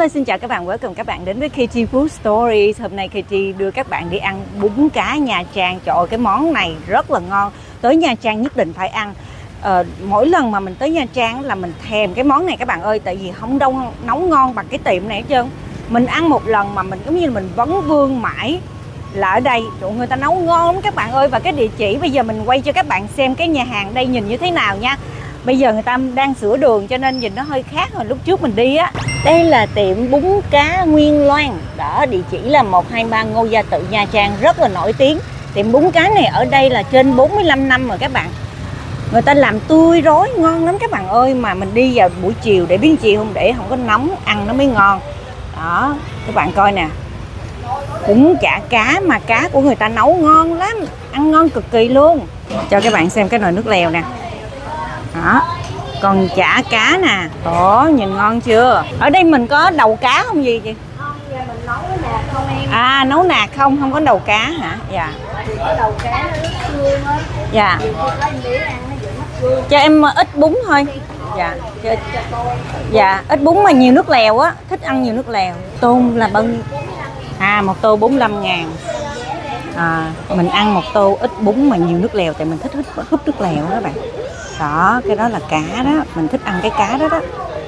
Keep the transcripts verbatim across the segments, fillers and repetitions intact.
Hello, xin chào các bạn, welcome các bạn đến với ca tê Food Stories. Hôm nay ca tê đưa các bạn đi ăn bún cá Nha Trang. Trời ơi, cái món này rất là ngon. Tới Nha Trang nhất định phải ăn. ờ, Mỗi lần mà mình tới Nha Trang là mình thèm cái món này các bạn ơi. Tại vì không đâu nấu ngon bằng cái tiệm này hết trơn. Mình ăn một lần mà mình giống như mình vấn vương mãi là ở đây. Trời, người ta nấu ngon lắm các bạn ơi. Và cái địa chỉ bây giờ mình quay cho các bạn xem cái nhà hàng đây nhìn như thế nào nha. Bây giờ người ta đang sửa đường cho nên nhìn nó hơi khác hồi lúc trước mình đi á. Đây là tiệm bún cá Nguyên Loan. Đó, địa chỉ là một hai ba Ngô Gia Tự, Nha Trang, rất là nổi tiếng. Tiệm bún cá này ở đây là trên bốn mươi lăm năm rồi các bạn. Người ta làm tươi rói ngon lắm các bạn ơi. Mà mình đi vào buổi chiều để biến chiều không để không có nóng, ăn nó mới ngon. Đó, các bạn coi nè. Bún chả cá mà cá của người ta nấu ngon lắm. Ăn ngon cực kỳ luôn. Cho các bạn xem cái nồi nước lèo nè. Đó, còn chả cá nè. Ồ, nhìn ngon chưa? Ở đây mình có đầu cá không gì chị? Không, giờ mình nấu nạc không em. À, nấu nạc không, không có đầu cá hả? Dạ. Chỉ có đầu cá nó rất xương á. Dạ. Thì có em để ăn nó vẫn mất xương. Cho em ít bún thôi. Dạ. Cho ít, dạ, ít bún mà nhiều nước lèo á. Thích ăn nhiều nước lèo. Tôm là bao nhiêu? À, một tô bốn mươi lăm ngàn. À, mình ăn một tô ít bún mà nhiều nước lèo. Tại mình thích húp, húp nước lèo đó các bạn. Đó, cái đó là cá đó. Mình thích ăn cái cá đó đó.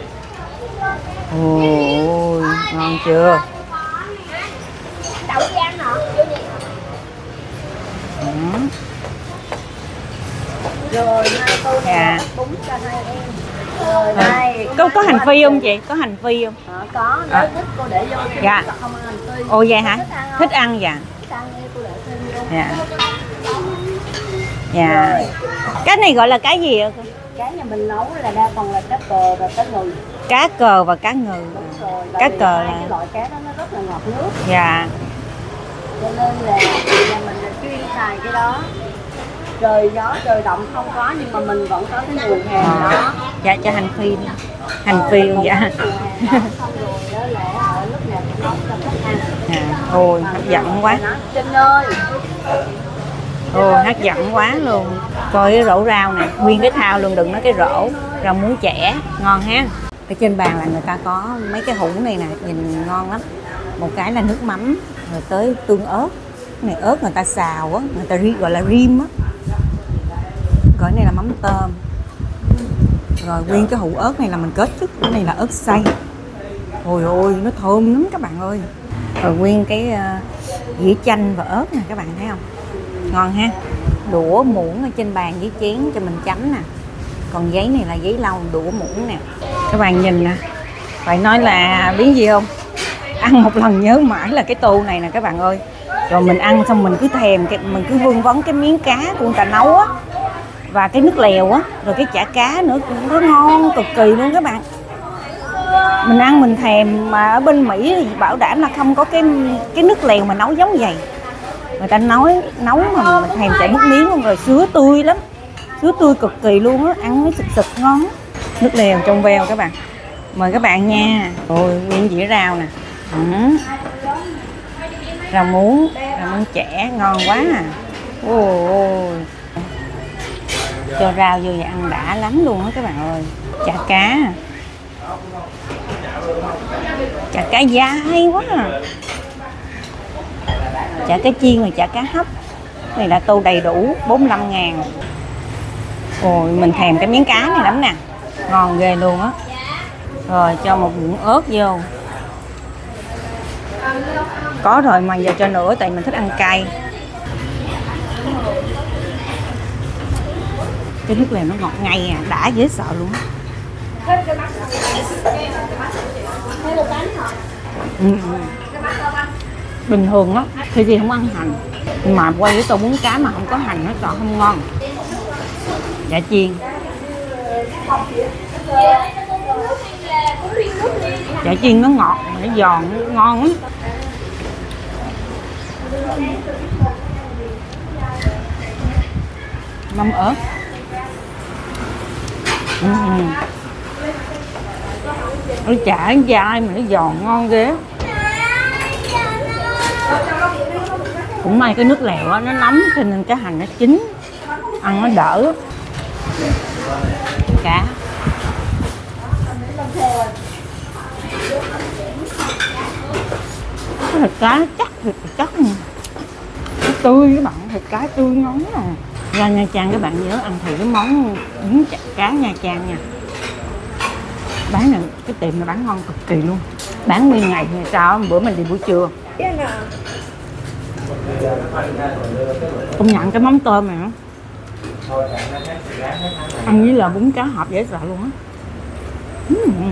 Ôi, ngon chưa? Đậu rang hả? Ừ. Rồi hai tô Dạ. bún cho hai em. Rồi À, đây. có có hành phi không chị? Có hành phi không? Ờ, có, nếu À. thích cô để vô. Dạ. Không ăn hành phi. Ồ vậy hả? Thích ăn không? Thích ăn dạ. Thích ăn đi, cô để thêm vô. Dạ. Dạ. Cái này gọi là cá gì ạ? Cá nhà mình nấu là đa phần là cá cờ và cá ngừ. Cá cờ và cá ngừ. Rồi, Cá vì cờ hai là- cái loại cá đó nó rất là ngọt nước. Dạ. Cho nên là nhà mình là chuyên xài cái đó. Trời gió trời động không có nhưng mà mình vẫn có cái nguồn hàng đó. Dạ, cho hành phi đi. Hành phi luôn dạ. Xong rồi đó là ở lúc nào cũng nấu cho khách ăn. À, ôi hấp dẫn quá. Trinh ơi. Ồ, hấp dẫn quá luôn. Coi cái rổ rau nè, nguyên cái thao luôn, đừng nói cái rổ. Rau muống chẻ, ngon ha. Ở trên bàn là người ta có mấy cái hũ này nè, nhìn ngon lắm. Một cái là nước mắm, rồi tới tương ớt. Cái này ớt người ta xào á, người ta gọi là rim á. Cái này là mắm tôm. Rồi nguyên cái hũ ớt này là mình kết thức, cái này là ớt xay. Ôi ôi, nó thơm lắm các bạn ơi. Rồi nguyên cái uh, dĩa chanh và ớt nè, các bạn thấy không? Ngon ha. Đũa muỗng ở trên bàn với chén cho mình chấm nè. Còn giấy này là giấy lau đũa muỗng nè. Các bạn nhìn nè. Phải nói là biết gì không? Ăn một lần nhớ mãi là cái tô này nè các bạn ơi. Rồi mình ăn xong mình cứ thèm, mình cứ vương vấn cái miếng cá của người ta nấu á. Và cái nước lèo á. Rồi cái chả cá nữa, nó ngon cực kỳ luôn các bạn. Mình ăn mình thèm, mà ở bên Mỹ thì bảo đảm là không có cái cái nước lèo mà nấu giống vậy. Người ta nói nấu mà mình thèm chảy nước miếng luôn. Rồi sứa tươi lắm, sứa tươi cực kỳ luôn á, ăn nó sực sực ngon. Nước lèo trong veo các bạn, mời các bạn nha. Ôi nguyên dĩa rau nè. Ừ. Rau muống, rau muống chẻ ngon quá à. Ôi, cho rau vô và ăn đã lắm luôn á các bạn ơi. Chả cá, chả cá dai quá à. Chả cá chiên rồi chả cá hấp. Cái này là tô đầy đủ bốn mươi lăm ngàn. Ôi mình thèm cái miếng cá này lắm nè. Ngon ghê luôn á. Rồi cho một muỗng ớt vô. Có rồi mà giờ cho nữa tại mình thích ăn cay. Cái nước lèo nó ngọt ngây à, đã dễ sợ luôn á. Ừ. Bình thường á thì gì không ăn hành, mà quay với tô bún cá mà không có hành nó chọn không ngon. Chả chiên, chả chiên nó ngọt mà nó giòn, nó ngon lắm. Mắm ớt. Ừ. Nó chả dai mà nó giòn ngon ghê. Cũng may cái nước lèo á, nó nóng cho nên cái hành nó chín, ăn nó đỡ. Cá. Thịt cá nó chắc, thịt chắc nó tươi các bạn, thịt cá tươi ngon nè. Ra Nha Trang các bạn nhớ ăn thử cái món bún chả cá Nha Trang nha. Bán này, cái tiệm này bán ngon cực kỳ luôn. Bán nguyên ngày hay sao, bữa mình đi buổi trưa. Công nhận cái món tôm này ăn với là bún cá hộp dễ sợ luôn á. uhm.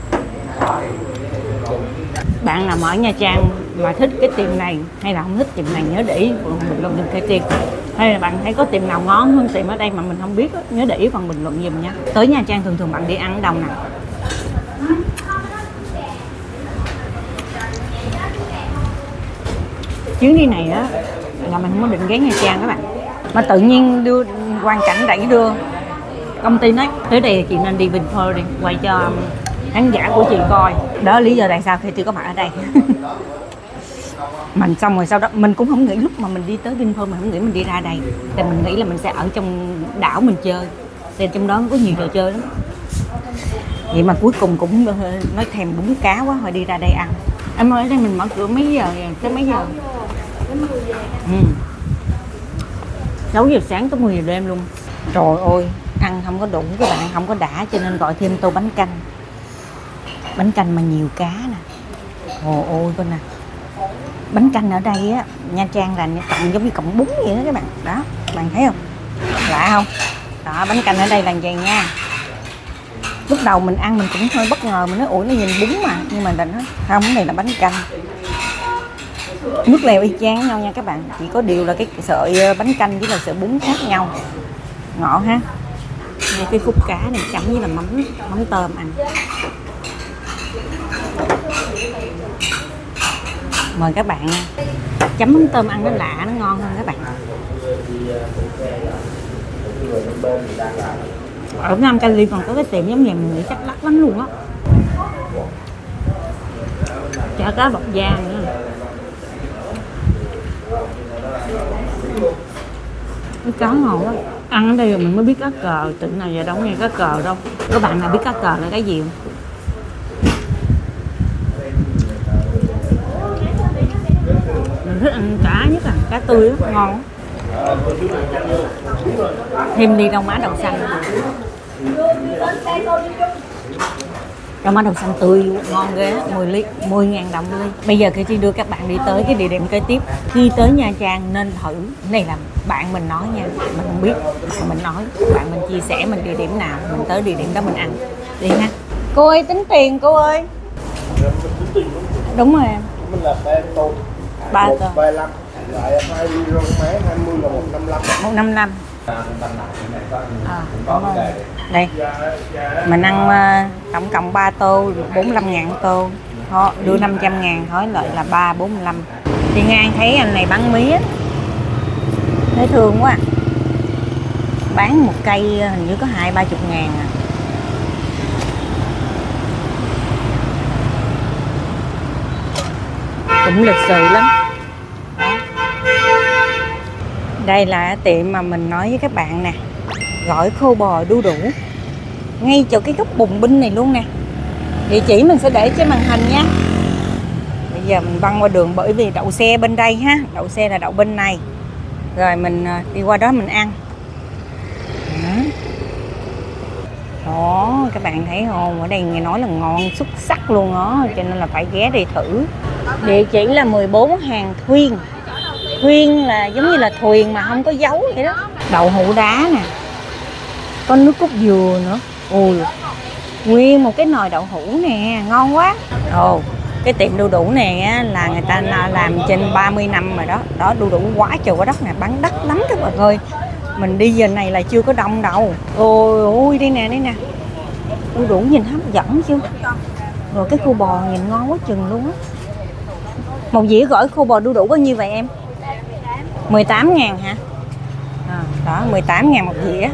Bạn nào ở Nha Trang mà thích cái tiệm này hay là không thích tiệm này nhớ để ý bình luận giùm Katy. Hay là bạn thấy có tiệm nào ngon hơn tiệm ở đây mà mình không biết đó, nhớ để ý phần bình luận giùm nha. Tới Nha Trang thường thường bạn đi ăn ở đâu nè? Chuyến đi này á là mình không có định ghé Nha Trang các bạn, mà tự nhiên đưa hoàn cảnh đẩy đưa công ty nói tới đây chị nên đi Vinpearl đi, quay cho khán giả của chị coi. Đó là lý do tại sao khi tôi có mặt ở đây. Mình xong rồi sau đó mình cũng không nghĩ lúc mà mình đi tới Vinpearl mình không nghĩ mình đi ra đây, thì mình nghĩ là mình sẽ ở trong đảo mình chơi, thì trong đó có nhiều trò chơi lắm. Vậy mà cuối cùng cũng nói thèm bún cá quá thôi đi ra đây ăn. Em ơi, ở đây mình mở cửa mấy giờ tới mấy giờ? Ừ. sáu giờ sáng tới mười giờ đêm luôn. Trời ơi, ăn không có đủ các bạn, không có đã cho nên gọi thêm tô bánh canh. Bánh canh mà nhiều cá nè. Ồ ôi coi nè. Bánh canh ở đây á, Nha Trang là cọng giống như cọng bún vậy đó các bạn. Đó, bạn thấy không? Lạ không? Đó, bánh canh ở đây là vậy nha. Lúc đầu mình ăn mình cũng hơi bất ngờ, mình nói ủa nó nhìn bún mà, nhưng mà định nói không, cái này là bánh canh. Nước lèo y chang nhau nha các bạn, chỉ có điều là cái sợi bánh canh với là sợi bún khác nhau. Ngọt ha. Đây cái khúc cá này chấm với là mắm mắm tôm ăn. Mời các bạn chấm mắm tôm ăn nó lạ, nó ngon hơn các bạn. Ở Nam Cali còn có cái tiệm giống như mình nghĩ chắc đắt lắm luôn á. Chả cá bọc da nữa. Cái cá ngon quá. Ăn ở đây rồi mình mới biết cá cờ, tỉnh nào giờ đâu nghe cá cờ đâu. Các bạn nào biết cá cờ là cái gì không? Mình thích ăn cá nhất là cá tươi đó, ngon. Thêm ly rau má đậu xanh. Rau má đậu xanh tươi luôn, ngon ghê, mười ly, mười ngàn đồng ly. Bây giờ Katy đưa các bạn đi tới cái địa điểm kế tiếp. Khi tới Nha Trang nên thử. Cái này là bạn mình nói nha, mình không biết, mình nói, bạn mình chia sẻ mình địa điểm nào, mình tới địa điểm đó mình ăn. Đi ha. Cô ơi, tính tiền cô ơi. Đúng rồi em. Mình là ba tô. Ba tô. ba lăm. Lại hai ly rau má hai mươi là một năm lăm. một năm lăm. À, đây mình ăn uh, tổng cộng ba tô bốn mươi lăm ngàn tô. Thôi, đưa năm trăm ngàn thôi lợi là ba bốn mươi lăm. Đi ngang thấy anh này bán mía thấy thương quá, bán một cây hình như có hai ba chục ngàn à. Cũng lịch sự lắm. Đó. Đây là tiệm mà mình nói với các bạn nè, gỏi khô bò đu đủ ngay chỗ cái góc bùng binh này luôn nè. Địa chỉ mình sẽ để trên màn hình nha. Bây giờ mình băng qua đường bởi vì đậu xe bên đây ha, đậu xe là đậu bên này, rồi mình đi qua đó mình ăn. Đó, đó các bạn thấy không, ở đây nghe nói là ngon xuất sắc luôn đó, cho nên là phải ghé đi thử. Địa chỉ là mười bốn Hàng Thuyên. Thuyên là giống như là thuyền mà không có dấu vậy đó. Đậu hũ đá nè, có nước cốt dừa nữa. Ui, nguyên một cái nồi đậu hũ nè, ngon quá. Ồ, cái tiệm đu đủ này á, là người ta làm trên ba mươi năm rồi đó. Đó, đu đủ quá trời quá đất nè, bán đắt lắm các bạn ơi. Mình đi giờ này là chưa có đông đâu. Ôi ôi, đây nè, đây nè. Đu đủ nhìn hấp dẫn chưa? Rồi cái khô bò nhìn ngon quá chừng luôn á. Một dĩa gỏi khô bò đu đủ bao nhiêu vậy em? mười tám ngàn hả? À, đó, mười tám ngàn một dĩa.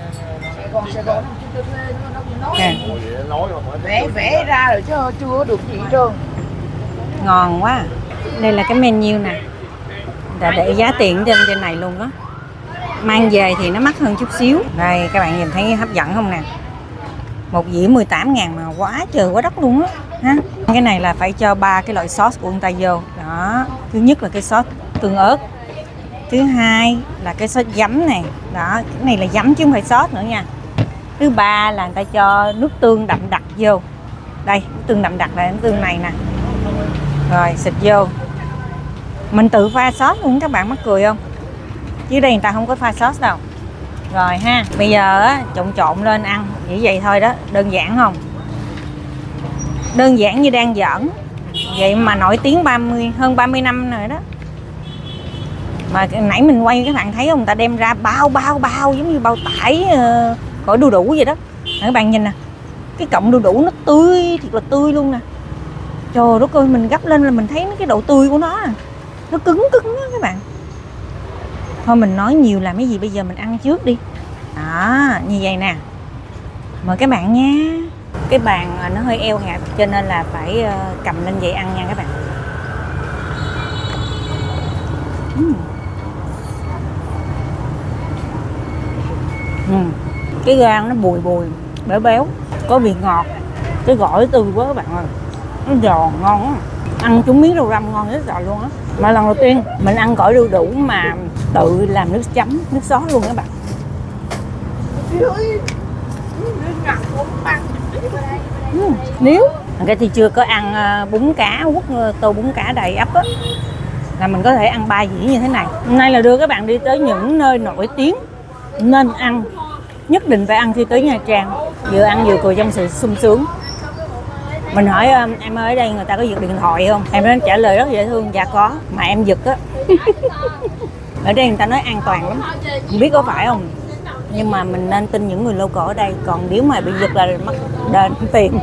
À. Vẽ vẽ ra rồi chứ chưa được gì trơn. Ngon quá. Đây là cái menu nè, đã để giá tiền trên trên này luôn đó. Mang về thì nó mắc hơn chút xíu. Đây các bạn nhìn thấy hấp dẫn không nè. Một dĩa mười tám ngàn mà quá trời quá đất luôn á ha. Cái này là phải cho ba cái loại sauce của người ta vô. Đó, Đó, thứ nhất là cái sốt tương ớt, thứ hai là cái sốt giấm này, đó, cái này là giấm chứ không phải sốt nữa nha. Thứ ba là người ta cho nước tương đậm đặc vô. Đây, nước tương đậm đặc là nước tương này nè. Rồi xịt vô. Mình tự pha sốt luôn các bạn, mắc cười không? Chứ đây người ta không có pha sốt đâu. Rồi ha, bây giờ á, trộn trộn lên ăn, chỉ vậy thôi đó, đơn giản không? Đơn giản như đang giỡn. Vậy mà nổi tiếng ba mươi, hơn ba mươi năm rồi đó. Mà nãy mình quay các bạn thấy không, người ta đem ra bao bao bao giống như bao tải uh, khỏi đu đủ vậy đó. Các bạn nhìn nè, cái cọng đu đủ nó tươi, thiệt là tươi luôn nè. Trời đất ơi, mình gấp lên là mình thấy cái độ tươi của nó nè. Nó cứng cứng đó các bạn. Thôi mình nói nhiều làm cái gì, bây giờ mình ăn trước đi. Đó, như vậy nè. Mời các bạn nha. Cái bàn nó hơi eo hẹp cho nên là phải cầm lên vậy ăn nha các bạn. uhm. Uhm. Cái gan nó bùi bùi, béo béo, có vị ngọt. Cái gỏi tươi quá các bạn ơi. Nó giòn, ngon á. Ăn trúng miếng rau răm ngon rất rồi luôn á. Mà lần đầu tiên mình ăn gỏi đu đủ mà tự làm nước chấm, nước sốt luôn các bạn. uhm. Nếu cái thì chưa có ăn bún cá, quất tô bún cá đầy ắp á, là mình có thể ăn ba dĩa như thế này. Hôm nay là đưa các bạn đi tới những nơi nổi tiếng nên ăn, nhất định phải ăn khi tới Nha Trang. Vừa ăn vừa cười trong sự sung sướng. Mình hỏi em ơi, ở đây người ta có giật điện thoại không? Em nó trả lời rất dễ thương, dạ có, mà em giật á. Ở đây người ta nói an toàn lắm, không biết có phải không, nhưng mà mình nên tin những người local ở đây. Còn nếu mà bị giật là mất đền tiền.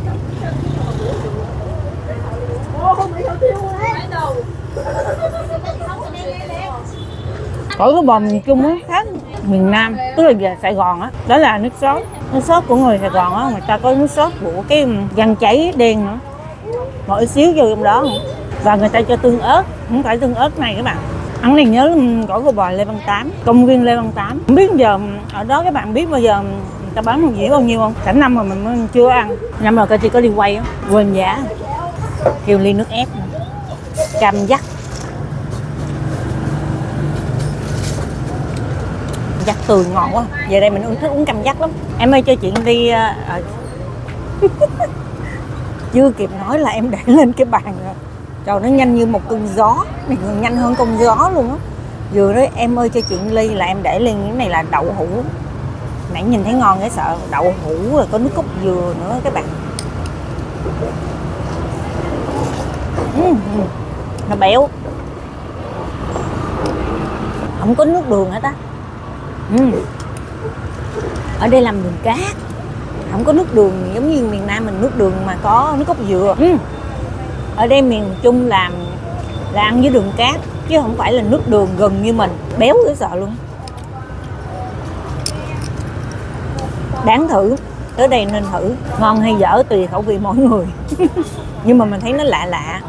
Ở cái bò miền Trung á khác miền Nam, tức là về Sài Gòn á, đó là nước sốt. Nước sốt của người Sài Gòn á, người ta có nước sốt của cái gan cháy đen nữa, một xíu vô trong đó nữa. Và người ta cho tương ớt, không phải tương ớt này các bạn. Ăn này nhớ gỏi cô bò Lê Văn Tám, công viên Lê Văn Tám. Không biết giờ ở đó các bạn biết bao giờ người ta bán một dĩa bao nhiêu không? Cả năm rồi mình mới chưa ăn. Năm rồi coi chị có đi quay á, quên giá. Kêu ly nước ép, cam dắt. Dắt tươi ngon quá. Về đây mình uống thích uống cam dắt lắm. Em ơi cho chuyện đi uh, chưa kịp nói là em để lên cái bàn rồi. Trời, nó nhanh như một cơn gió, này còn nhanh hơn cơn gió luôn á. Vừa đó em ơi cho chuyện ly là em để lên cái này là đậu hũ. Nãy nhìn thấy ngon cái sợ, đậu hũ rồi có nước cốt dừa nữa các bạn. uhm, Nó béo, không có nước đường hết á. uhm. Ở đây làm đường cát, không có nước đường giống như miền Nam mình nước đường mà có nước cốt dừa. uhm. Ở đây miền Trung làm là ăn với đường cát chứ không phải là nước đường gần như mình, béo dễ sợ luôn. Đáng thử, tới đây nên thử. Ngon hay dở tùy khẩu vị mỗi người. Nhưng mà mình thấy nó lạ lạ.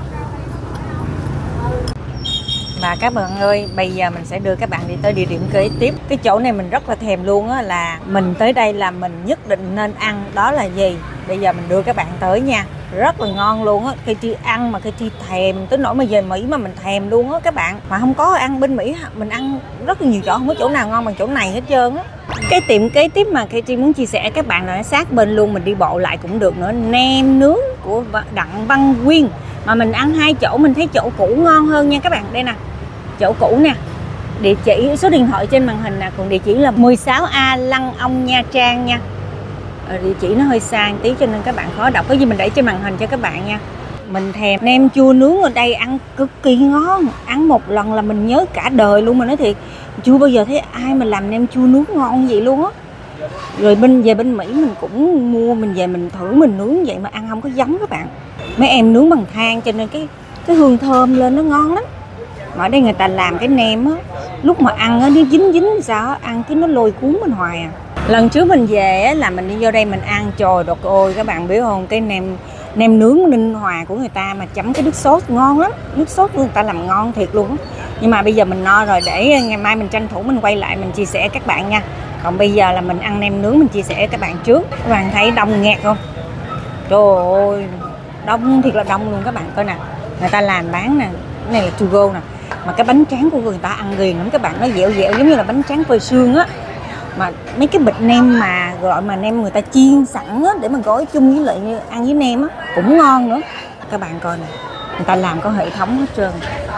Và các bạn ơi, bây giờ mình sẽ đưa các bạn đi tới địa điểm kế tiếp. Cái chỗ này mình rất là thèm luôn á, là mình tới đây là mình nhất định nên ăn. Đó là gì? Bây giờ mình đưa các bạn tới nha. Rất là ngon luôn á. Cây Tri ăn mà cây Tri thèm tới nỗi mà về Mỹ mà mình thèm luôn á các bạn. Mà không có ăn bên Mỹ, mình ăn rất là nhiều chỗ, không có chỗ nào ngon bằng chỗ này hết trơn á. Cái tiệm kế tiếp mà cây Tri muốn chia sẻ các bạn là nó sát bên luôn, mình đi bộ lại cũng được nữa. Nem nướng của Đặng Văn Quyên. Mà mình ăn hai chỗ, mình thấy chỗ cũ ngon hơn nha các bạn. Đây nè, chỗ cũ nè. Địa chỉ, số điện thoại trên màn hình nè. Còn địa chỉ là mười sáu A Lăng Ông Nha Trang nha. Ờ, địa chỉ nó hơi xa một tí cho nên các bạn khó đọc. Cái gì mình để trên màn hình cho các bạn nha. Mình thèm nem chua nướng ở đây ăn cực kỳ ngon. Ăn một lần là mình nhớ cả đời luôn, mà nói thiệt. Chưa bao giờ thấy ai mà làm nem chua nướng ngon vậy luôn á. Rồi bên về bên Mỹ mình cũng mua, mình về mình thử mình nướng vậy mà ăn không có giống các bạn. Mấy em nướng bằng than cho nên cái cái hương thơm lên nó ngon lắm. Mà ở đây người ta làm cái nem á, lúc mà ăn á nó dính dính sao á, ăn cái nó lôi cuốn mình hoài à. Lần trước mình về á là mình đi vô đây mình ăn, trời đất ơi các bạn biết không, cái nem nem nướng Ninh Hòa của người ta mà chấm cái nước sốt ngon lắm. Nước sốt của người ta làm ngon thiệt luôn á. Nhưng mà bây giờ mình no rồi, để ngày mai mình tranh thủ mình quay lại mình chia sẻ các bạn nha. Còn bây giờ là mình ăn nem nướng mình chia sẻ các bạn trước. Các bạn thấy đông nghẹt không? Trời ơi, đông thiệt là đông luôn các bạn coi nè. Người ta làm bán nè, cái này là to go nè. Mà cái bánh tráng của người ta ăn ghiền lắm các bạn, nó dẻo dẻo giống như là bánh tráng phơi sương á. Mà mấy cái bịch nem mà gọi mà nem người ta chiên sẵn á, để mà gói chung với lại như ăn với nem á cũng ngon nữa. Các bạn coi nè, người ta làm có hệ thống hết trơn.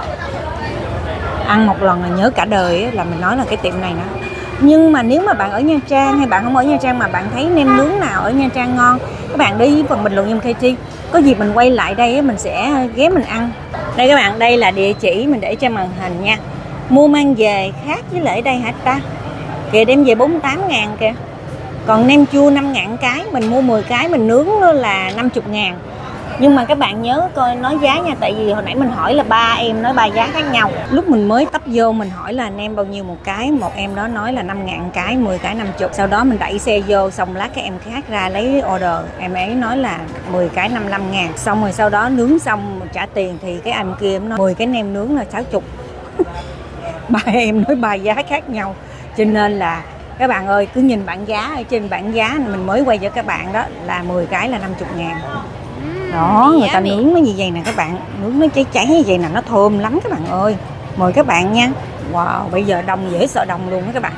Ăn một lần là nhớ cả đời á, là mình nói là cái tiệm này nè. Nhưng mà nếu mà bạn ở Nha Trang hay bạn không ở Nha Trang mà bạn thấy nem nướng nào ở Nha Trang ngon, các bạn đi phần bình luận giùm ca tê. Có gì mình quay lại đây mình sẽ ghé mình ăn. Đây các bạn, đây là địa chỉ mình để trên màn hình nha. Mua mang về khác với lại đây hả ta? Kìa đem về bốn mươi tám ngàn kìa. Còn nem chua năm ngàn cái, mình mua mười cái mình nướng là năm mươi ngàn. Nhưng mà các bạn nhớ coi nói giá nha, tại vì hồi nãy mình hỏi là ba em nói ba giá khác nhau. Lúc mình mới tấp vô mình hỏi là nem bao nhiêu một cái, một em đó nói là năm ngàn cái, mười cái năm mươi. Sau đó mình đẩy xe vô, xong lát cái em khác ra lấy order, em ấy nói là mười cái năm mươi lăm ngàn. Xong rồi sau đó nướng xong trả tiền thì cái anh kia em nói mười cái nem nướng là sáu mươi. Ba em nói ba giá khác nhau. Cho nên là các bạn ơi, cứ nhìn bảng giá ở trên bảng giá mình mới quay cho các bạn đó là mười cái là năm mươi ngàn. Đó, người ta nướng nó như vậy nè các bạn, nướng nó cháy cháy như vậy nè, nó thơm lắm các bạn ơi. Mời các bạn nha. Wow, bây giờ đông dễ sợ đông luôn đó các bạn.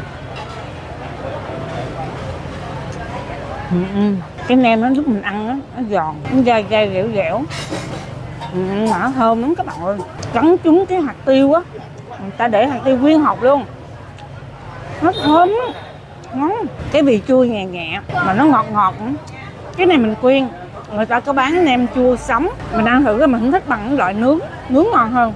Ừ, ừ. Cái nem nó lúc mình ăn đó, nó giòn, nó dai dai dẻo dẻo. Ừ, mà nó thơm lắm các bạn ơi. Cắn trúng cái hạt tiêu á, người ta để hạt tiêu nguyên hột luôn. Nó thơm lắm. Ngon. Cái vị chua nhẹ nhẹ mà nó ngọt ngọt. Cái này mình khuyên người ta có bán nem chua sống, mình ăn thử rồi mình không thích bằng loại nướng, nướng ngon hơn.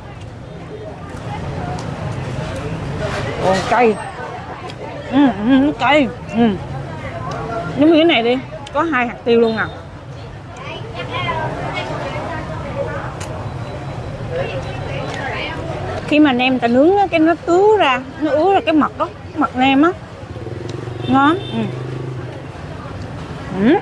Ồ, cay. Ừ, ừ, cay. Ừ. Giống như cái này đi, có hai hạt tiêu luôn nè. Khi mà nem ta nướng cái nó ứa ra, nó ứa ra cái mật đó, cái mật nem á, ngon. Ừ. Ừ.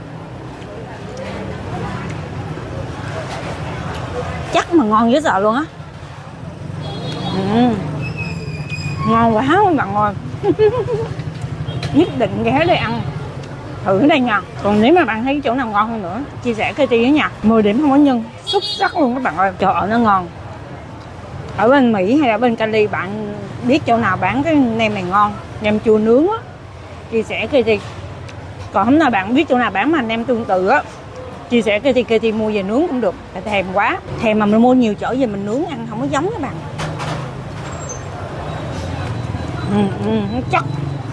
Chắc mà ngon dễ sợ luôn á. Ừ. Ngon quá các bạn ơi. Nhất định ghé đây ăn thử đây nha. Còn nếu mà bạn thấy chỗ nào ngon hơn nữa chia sẻ cái chi nha. Mười điểm không có nhân, xuất sắc luôn các bạn ơi. Trời ơi nó ngon. Ở bên Mỹ hay là bên Cali bạn biết chỗ nào bán cái nem này ngon, nem chua nướng á, chia sẻ cái chi. Còn hôm nào bạn biết chỗ nào bán mà nem tương tự á, chia sẻ cái thì cái thì mua về nướng cũng được. Thèm quá, thèm mà mình mua nhiều chỗ về mình nướng ăn không có giống các bạn. Ừ, ừ, nó chắc,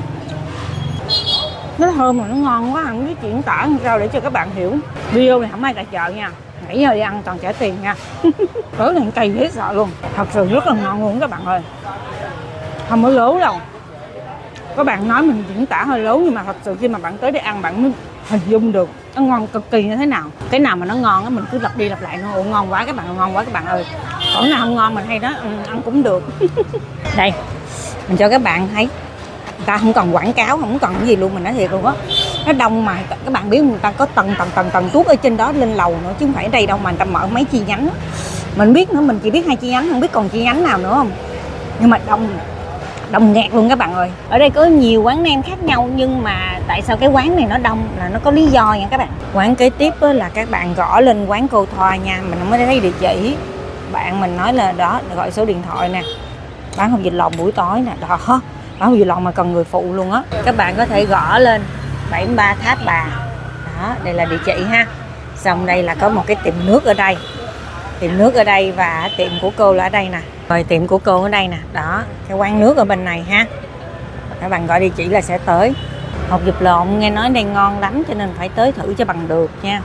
nó thơm mà nó ngon quá, không biết diễn tả làm sao để cho các bạn hiểu. Video này không ai tại chợ nha, nãy giờ đi ăn toàn trả tiền nha. Cỡ này cay dễ sợ luôn, thật sự rất là ngon luôn các bạn ơi, không có lố đâu. Các bạn nói mình diễn tả hơi lố nhưng mà thật sự khi mà bạn tới đây ăn bạn mới hình dung được nó ngon cực kỳ như thế nào. Cái nào mà nó ngon á mình cứ lặp đi lặp lại nó ngon quá các bạn, ngon quá các bạn ơi. Còn nào không ngon mình hay đó, ừ, ăn cũng được. Đây mình cho các bạn thấy, người ta không còn quảng cáo, không còn cái gì luôn, mình nói thiệt luôn á. Nó đông mà các bạn biết người ta có tầng tầng tầng tầng tuốt ở trên đó lên lầu nữa chứ không phải ở đây đâu, mà người ta mở mấy chi nhánh đó. Mình biết nữa, mình chỉ biết hai chi nhánh, không biết còn chi nhánh nào nữa không. Nhưng mà đông đông nghẹt luôn các bạn ơi. Ở đây có nhiều quán nem khác nhau nhưng mà tại sao cái quán này nó đông là nó có lý do nha các bạn. Quán kế tiếp là các bạn gõ lên quán Cô Thoa nha, mình không có thấy địa chỉ. Bạn mình nói là đó, gọi số điện thoại nè, bán hột vịt lộn buổi tối nè, đó, bán hột vịt lộn mà cần người phụ luôn á. Các bạn có thể gõ lên bảy mươi ba Tháp Bà, đó, đây là địa chỉ ha. Xong đây là có một cái tiệm nước ở đây, tiệm nước ở đây và tiệm của cô là ở đây nè. Rồi tiệm của cô ở đây nè, đó, cái quán nước ở bên này ha. Các bạn gọi địa chỉ là sẽ tới. Hột vịt lộn nghe nói đây ngon lắm cho nên phải tới thử cho bằng được nha.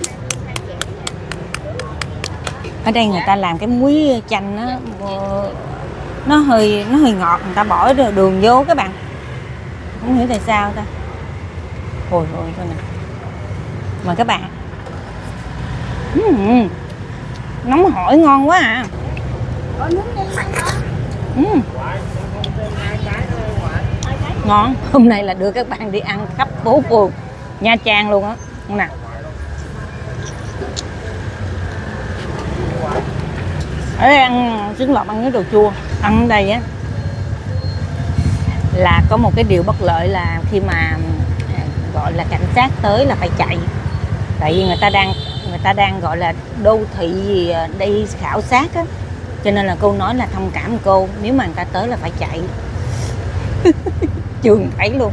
Ở đây người ta làm cái muối chanh á, nó hơi nó hơi ngọt, người ta bỏ đường vô các bạn. Không hiểu tại sao ta. Hồi hồi thôi nè. Mời các bạn. Uhm, nóng hổi ngon quá à. Uhm. Ngon. Hôm nay là đưa các bạn đi ăn khắp phố phường Nha Trang luôn á. Nè. Ở đây ăn trứng lọt ăn với đồ chua. Ăn ở đây á là có một cái điều bất lợi là khi mà gọi là cảnh sát tới là phải chạy. Tại vì người ta đang người ta đang gọi là đô thị gì đây khảo sát á, Cho nên là cô nói là thông cảm cô, nếu mà người ta tới là phải chạy. Trường thấy luôn.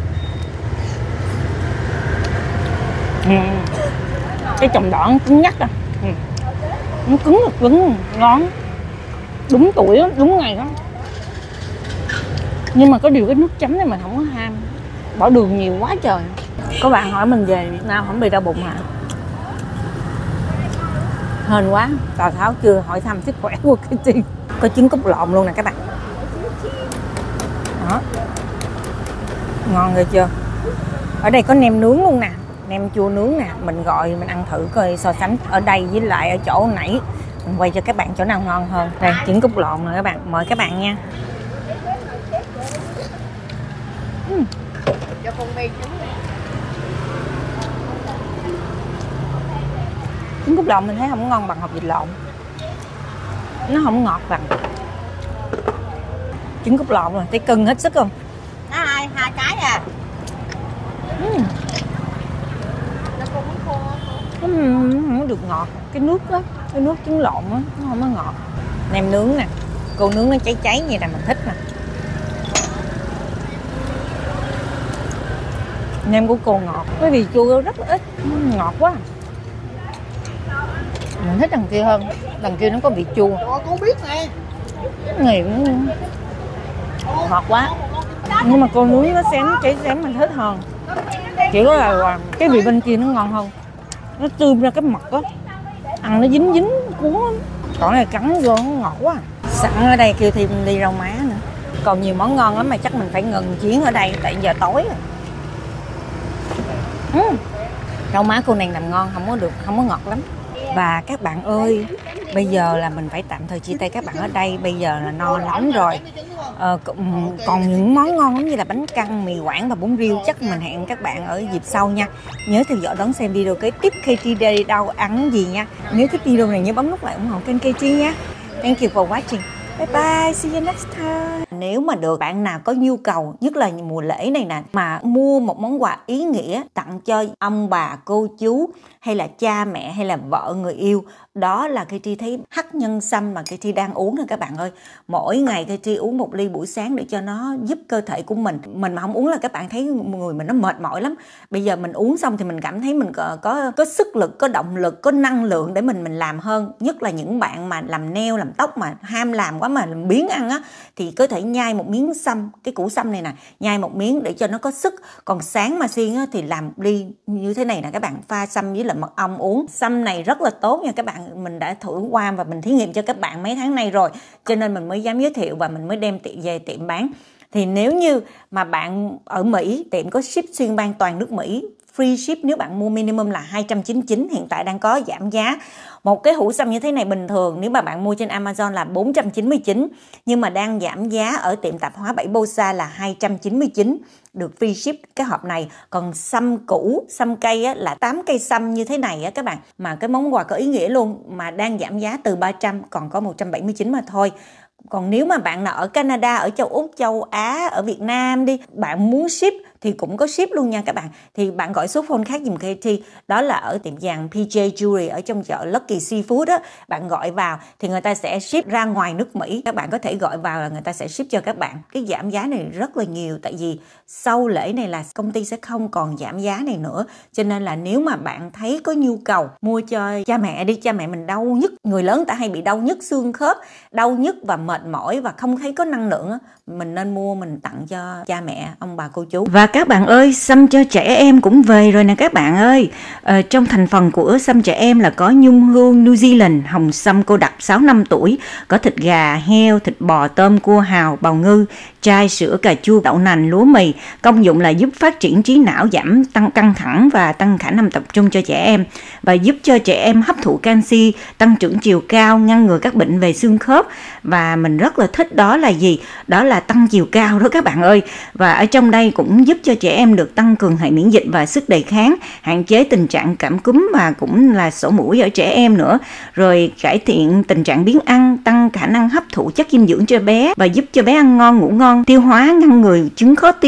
Ừ. Cái chồng đỏ nó cứng nhắc à. Ừ. Nó cứng là cứng, ngon. Đúng tuổi đó, đúng ngày đó. Nhưng mà có điều cái nước chấm này mình không có ham. Bỏ đường nhiều quá trời. Có bạn hỏi mình về Việt Nam không bị đau bụng hả? Hên quá, Tào Tháo chưa hỏi thăm sức khỏe của cái Tiên. Có trứng cút lộn luôn nè các bạn. Đó. Ngon rồi chưa? Ở đây có nem nướng luôn nè, nem chua nướng nè. Mình gọi mình ăn thử coi so sánh ở đây với lại ở chỗ nãy. Mình quay cho các bạn chỗ nào ngon hơn. Đây, trứng cút lộn rồi các bạn, mời các bạn nha. uhm. Cho con mê trứng. Trứng cút lộn mình thấy không ngon bằng hột vịt lộn. Nó không ngọt bằng trứng cút lộn rồi, thấy cưng hết sức không? Nó hai hai cái à. uhm. Nó cũng khô. Nó không có được ngọt. Cái nước đó, cái nước trứng lộn đó, nó không có ngọt. Nem nướng nè, cô nướng nó cháy cháy như là mình thích nè. Nem của cô ngọt, cái vị chua rất là ít, ngọt quá. Mình thích đằng kia hơn, đằng kia nó có vị chua. Ủa, cô biết nè. Nghiền, ngọt quá. Nhưng mà cô nướng nó xém, cháy xém mình thích hơn. Chỉ có là cái vị bên kia nó ngon hơn. Nó tươm ra cái mật á, ăn nó dính dính cuốn lắm. Còn này cắn vô nó ngọt quá. Sẵn ở đây kêu thêm đi rau má nữa. Còn nhiều món ngon lắm mà chắc mình phải ngừng chuyến ở đây tại giờ tối rồi. uhm. Rau má cô nàng làm ngon, không có được, không có ngọt lắm. Và các bạn ơi, bây giờ là mình phải tạm thời chia tay các bạn ở đây. Bây giờ là no lắm rồi. ờ, Còn những món ngon lắm như là bánh căn, mì Quảng và bún riêu. Chắc mình hẹn các bạn ở dịp sau nha. Nhớ theo dõi đón xem video kế tiếp ca tê Day đâu ăn gì nha. Nếu thích video này nhớ bấm nút like ủng hộ kênh ca tê nha. Thank you for watching. Bye bye, see you next time. Nếu mà được bạn nào có nhu cầu, nhất là mùa lễ này nè, mà mua một món quà ý nghĩa tặng cho ông bà, cô chú hay là cha mẹ hay là vợ người yêu, đó là ca tê thấy hắc nhân sâm mà ca tê đang uống nè các bạn ơi. Mỗi ngày ca tê uống một ly buổi sáng để cho nó giúp cơ thể của mình. Mình mà không uống là các bạn thấy người mình nó mệt mỏi lắm. Bây giờ mình uống xong thì mình cảm thấy mình có có, có sức lực, có động lực, có năng lượng để mình mình làm hơn. Nhất là những bạn mà làm nail, làm tóc mà ham làm quá mà làm biếng ăn á, thì có thể nhai một miếng sâm, cái củ sâm này nè, nhai một miếng để cho nó có sức. Còn sáng mà Xuyên á, thì làm ly như thế này nè các bạn, pha sâm với lại mật ong uống. Sâm này rất là tốt nha các bạn, mình đã thử qua và mình thí nghiệm cho các bạn mấy tháng nay rồi, cho nên mình mới dám giới thiệu và mình mới đem tiệm về tiệm bán. Thì nếu như mà bạn ở Mỹ, tiệm có ship xuyên bang toàn nước Mỹ, free ship nếu bạn mua minimum là hai trăm chín mươi chín, hiện tại đang có giảm giá. Một cái hũ sâm như thế này bình thường nếu mà bạn mua trên Amazon là bốn trăm chín mươi chín, nhưng mà đang giảm giá ở tiệm tạp hóa bảy Bosa là hai trăm chín mươi chín, được free ship cái hộp này. Còn sâm củ, sâm cây á, là tám cây sâm như thế này á các bạn, mà cái món quà có ý nghĩa luôn, mà đang giảm giá từ ba trăm còn có một trăm bảy mươi chín mà thôi. Còn nếu mà bạn nào ở Canada, ở châu Úc, châu Á, ở Việt Nam đi, bạn muốn ship thì cũng có ship luôn nha các bạn. Thì bạn gọi số phone khác dùm ca tê, đó là ở tiệm vàng pê gi Jewelry ở trong chợ Lucky Seafood á, bạn gọi vào thì người ta sẽ ship ra ngoài nước Mỹ. Các bạn có thể gọi vào là người ta sẽ ship cho các bạn. Cái giảm giá này rất là nhiều, tại vì sau lễ này là công ty sẽ không còn giảm giá này nữa. Cho nên là nếu mà bạn thấy có nhu cầu mua cho cha mẹ đi, cha mẹ mình đau nhức, người lớn ta hay bị đau nhức xương khớp, đau nhức và mệt mỏi và không thấy có năng lượng á, mình nên mua mình tặng cho cha mẹ, ông bà, cô chú. Và các bạn ơi, sâm cho trẻ em cũng về rồi nè các bạn ơi. Ờ, trong thành phần của sâm trẻ em là có nhung hương New Zealand, hồng sâm cô đặc sáu năm tuổi, có thịt gà, heo, thịt bò, tôm, cua hào, bào ngư, chai, sữa, cà chua, đậu nành, lúa mì. Công dụng là giúp phát triển trí não, giảm tăng căng thẳng và tăng khả năng tập trung cho trẻ em, và giúp cho trẻ em hấp thụ canxi, tăng trưởng chiều cao, ngăn ngừa các bệnh về xương khớp. Và mình rất là thích đó là gì? Đó là tăng chiều cao đó các bạn ơi. Và ở trong đây cũng giúp cho trẻ em được tăng cường hệ miễn dịch và sức đề kháng, hạn chế tình trạng cảm cúm và cũng là sổ mũi ở trẻ em nữa. Rồi cải thiện tình trạng biếng ăn, tăng khả năng hấp thụ chất dinh dưỡng cho bé và giúp cho bé ăn ngon, ngủ ngon, tiêu hóa, ngăn ngừa chứng khó tiêu,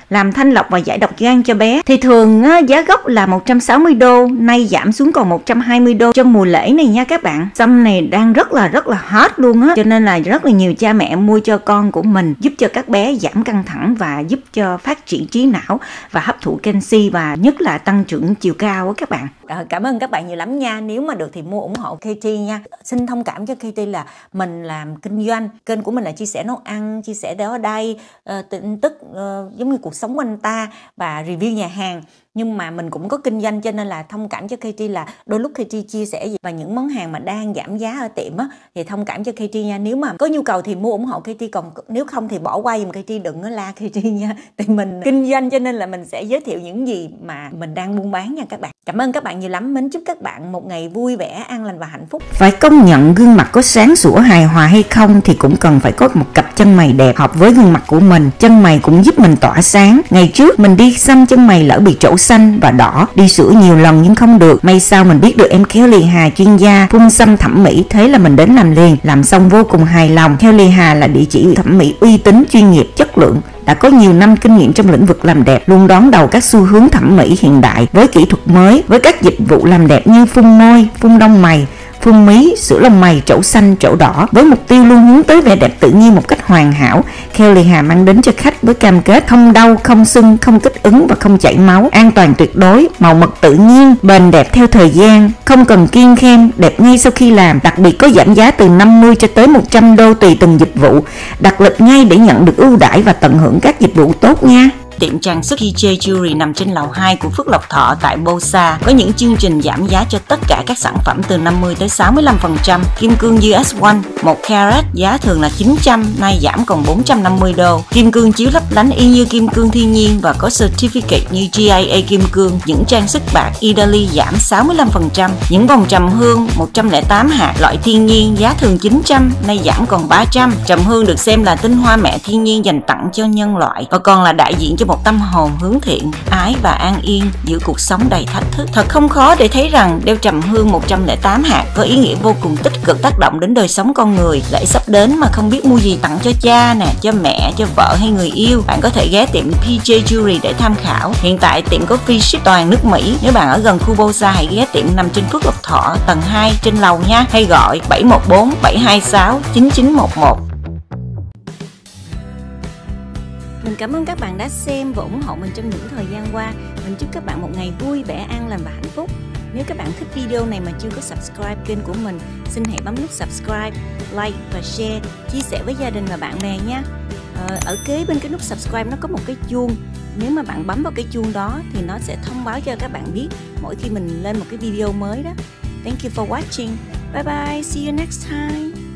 làm thanh lọc và giải độc gan cho bé. Thì thường á, giá gốc là một trăm sáu mươi đô, nay giảm xuống còn một trăm hai mươi đô trong mùa lễ này nha các bạn. Sâm này đang rất là rất là hot luôn á, cho nên là rất là nhiều cha mẹ mua cho con của mình, giúp cho các bé giảm căng thẳng và giúp cho phát triển trí não và hấp thụ canxi và nhất là tăng trưởng chiều cao á các bạn. À, cảm ơn các bạn nhiều lắm nha. Nếu mà được thì mua ủng hộ Katie nha. Xin thông cảm cho Katie là mình làm kinh doanh, kênh của mình là chia sẻ nấu ăn, chia sẻ ở đây uh, tin tức uh, giống như cuộc sống của anh ta và review nhà hàng. Nhưng mà mình cũng có kinh doanh cho nên là thông cảm cho Katie là đôi lúc Katie chia sẻ gì và những món hàng mà đang giảm giá ở tiệm á thì thông cảm cho Katie nha. Nếu mà có nhu cầu thì mua ủng hộ Katie, còn nếu không thì bỏ qua giùm Katie, đừng có la Katie nha. Thì mình kinh doanh cho nên là mình sẽ giới thiệu những gì mà mình đang buôn bán nha các bạn. Cảm ơn các bạn nhiều lắm. Mến chúc các bạn một ngày vui vẻ, an lành và hạnh phúc. Phải công nhận gương mặt có sáng sủa hài hòa hay không thì cũng cần phải có một cặp chân mày đẹp hợp với gương mặt của mình. Chân mày cũng giúp mình tỏa sáng. Ngày trước mình đi xăm chân mày lỡ bị trổ xanh và đỏ, đi sửa nhiều lần nhưng không được. May sao mình biết được em Kelly Hà chuyên gia phun xăm thẩm mỹ, thế là mình đến làm liền, làm xong vô cùng hài lòng. Kelly Hà là địa chỉ thẩm mỹ uy tín, chuyên nghiệp, chất lượng, đã có nhiều năm kinh nghiệm trong lĩnh vực làm đẹp, luôn đón đầu các xu hướng thẩm mỹ hiện đại với kỹ thuật mới, với các dịch vụ làm đẹp như phun môi, phun đông mày, phun mí, sữa lông mày, trổ xanh, trổ đỏ. Với mục tiêu luôn hướng tới vẻ đẹp tự nhiên một cách hoàn hảo, Kelly Hà mang đến cho khách với cam kết không đau, không sưng, không kích ứng và không chảy máu, an toàn tuyệt đối, màu mật tự nhiên, bền đẹp theo thời gian, không cần kiêng khem, đẹp ngay sau khi làm. Đặc biệt có giảm giá từ năm mươi cho tới một trăm đô tùy từng dịch vụ. Đặt lịch ngay để nhận được ưu đãi và tận hưởng các dịch vụ tốt nha. Tiệm trang sức pê gi Jewelry nằm trên lầu hai của Phước Lộc Thọ tại Bosa, có những chương trình giảm giá cho tất cả các sản phẩm từ năm mươi tới sáu mươi lăm phần trăm. Kim cương u ét một một carat giá thường là chín trăm, nay giảm còn bốn trăm năm mươi đô. Kim cương chiếu lấp lánh y như kim cương thiên nhiên và có certificate như giê i a kim cương. Những trang sức bạc Italy giảm sáu mươi lăm phần trăm. Những vòng trầm hương một trăm lẻ tám hạt loại thiên nhiên giá thường chín trăm, nay giảm còn ba trăm. Trầm hương được xem là tinh hoa mẹ thiên nhiên dành tặng cho nhân loại và còn là đại diện cho một tâm hồn hướng thiện, ái và an yên giữa cuộc sống đầy thách thức. Thật không khó để thấy rằng đeo trầm hương một trăm lẻ tám hạt có ý nghĩa vô cùng tích cực, tác động đến đời sống con người. Lễ sắp đến mà không biết mua gì tặng cho cha nè, cho mẹ, cho vợ hay người yêu, bạn có thể ghé tiệm pê gi Jewelry để tham khảo. Hiện tại tiệm có free ship toàn nước Mỹ. Nếu bạn ở gần khu Bosa hãy ghé tiệm nằm trên Phước Lộc Thọ tầng hai trên lầu nha, hay gọi bảy một bốn bảy hai sáu chín chín một một. Mình cảm ơn các bạn đã xem và ủng hộ mình trong những thời gian qua. Mình chúc các bạn một ngày vui vẻ, an lành và hạnh phúc. Nếu các bạn thích video này mà chưa có subscribe kênh của mình, xin hãy bấm nút subscribe, like và share, chia sẻ với gia đình và bạn bè nha. Ờ, ở kế bên cái nút subscribe nó có một cái chuông. Nếu mà bạn bấm vào cái chuông đó thì nó sẽ thông báo cho các bạn biết mỗi khi mình lên một cái video mới đó. Thank you for watching. Bye bye. See you next time.